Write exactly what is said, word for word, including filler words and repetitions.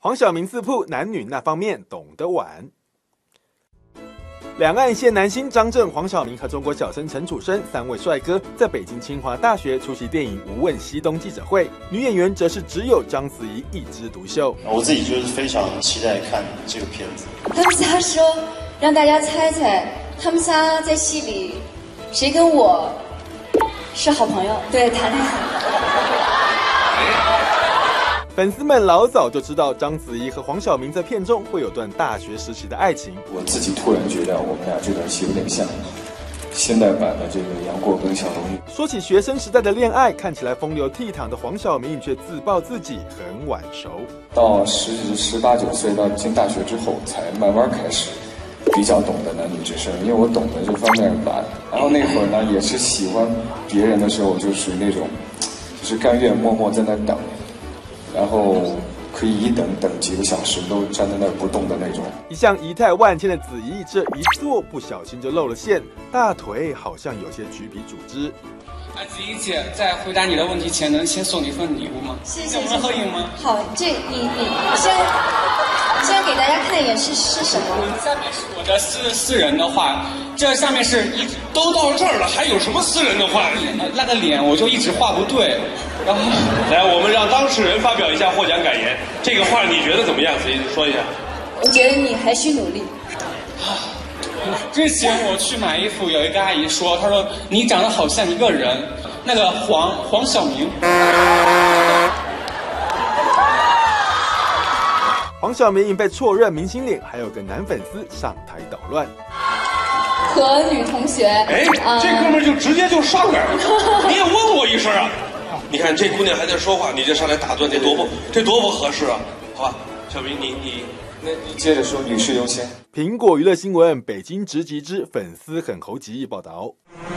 黄晓明自曝男女那方面懂得玩。两岸一线男星张震、黄晓明和中国小生陈楚生三位帅哥在北京清华大学出席电影《无问西东》记者会，女演员则是只有章子怡一枝独秀。 我自己就是非常期待看这个片子。 他们仨说让大家猜猜，他们仨在戏里谁跟我是好朋友？对，谈恋爱。 粉丝们老早就知道章子怡和黄晓明在片中会有段大学时期的爱情。 我自己突然觉得我们俩这段戏有点像现代版的这个杨过跟小龙女。 说起学生时代的恋爱，看起来风流倜傥的黄晓明却自曝自己很晚熟， 到十十八九岁到进大学之后，才慢慢开始比较懂得男女之事，因为我懂得这方面晚。然后那会儿呢，也是喜欢别人的时候，就属于那种，就是甘愿默默在那等。然后可以一等等几个小时都站在那儿不动的那种。 一向仪态万千的子怡，这一坐不小心就露了馅，大腿好像有些橘皮组织。 那子怡姐在回答你的问题前，能先送你一份礼物吗？ 谢谢。 我们合影吗？ 好，这你你先先给大家看一眼是是什么？ 下面是我的私私人的话，这下面是一直都到这儿了，还有什么私人的话？ 那个脸我就一直画不对。然后， 来，我们让当事人发表一下获奖感言。这个画你觉得怎么样？子怡说一下。 我觉得你还需努力。 之前我去买衣服，有一个阿姨说，她说你长得好像一个人，那个黄黄晓明。 黄晓明因被错认明星脸，还有个男粉丝上台捣乱。 和女同学， 哎，嗯、这哥们就直接就上来了，你也问我一声啊！你看这姑娘还在说话，你就上来打断，这多不这多不合适啊！好吧，小明，你你那你接着说，女士优先。 苹果娱乐新闻北京直击之粉丝很猴急报道。